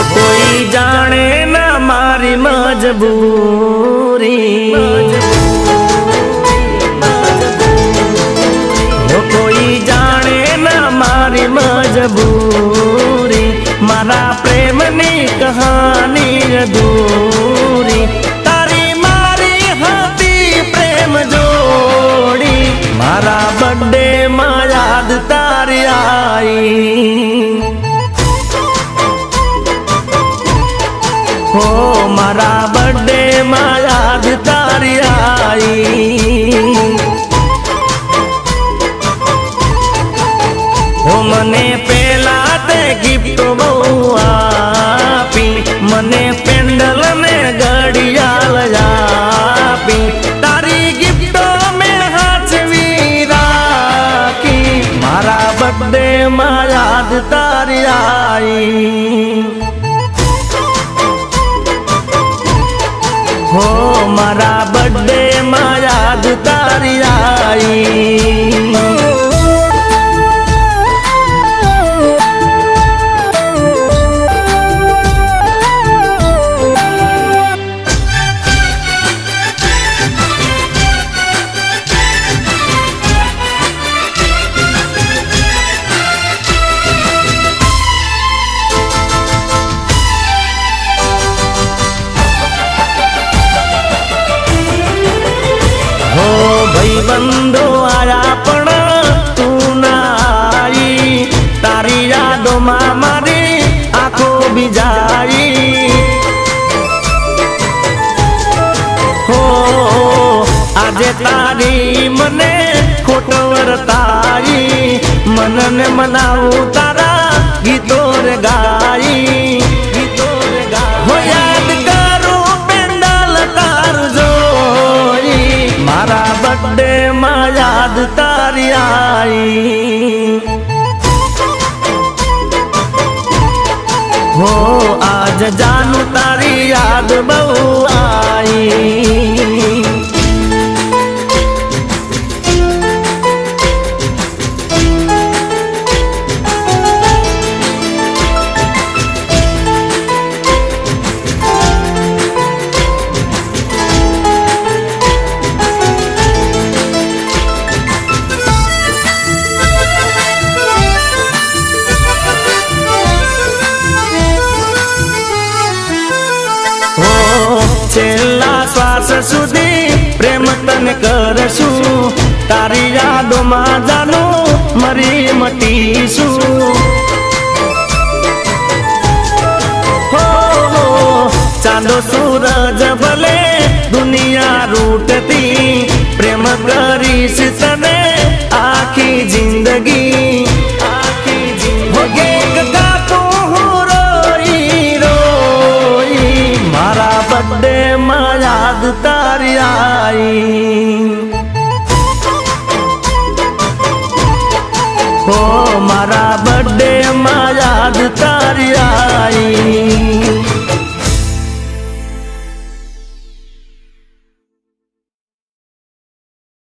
कोई जाने ना मारी मजबूरी, कोई जाने ना मारी मजबूरी, मारा प्रेमनी कहानी अधूरी, तारी मारी हाथी प्रेम जोड़ी, मारा बर्थडे में याद तारी आई, हो मारा बर्थडे में याद तारी आई। हो मने पेला ते गिफ्ट बहु आपी, मने पेंडल ने घड़ियाल आपी, तारी गिफ्टो में हाचवी राखी, मारा बर्थडे में याद तारी आई, हो मारा बर्थडे में याद तारी आई। बंदो आया पण तू ना आई, तारी यादों में मारी आंखों भी जाई, हो आजे तारी मने खोटवर तारी, मन ने मनाऊ तारा गीतों रे गाई, गीतों रे गाई, हो याद करूं पेंडल तार जोई, मारा बर्थडे में याद तारी आई, हो आज जानू तारी याद बहु आई। छेल्ला श्वास सुधी प्रेम तने करशु, तारी यादों में जानो मरी मटीशु, हो चांदो सूरज भले दुनिया रूठती, प्रेम करीश तने आखी जिंदगी, आखी जिंदगी बर्थडे में याद तारी आई, हो मारा बर्थडे में याद तारी आई।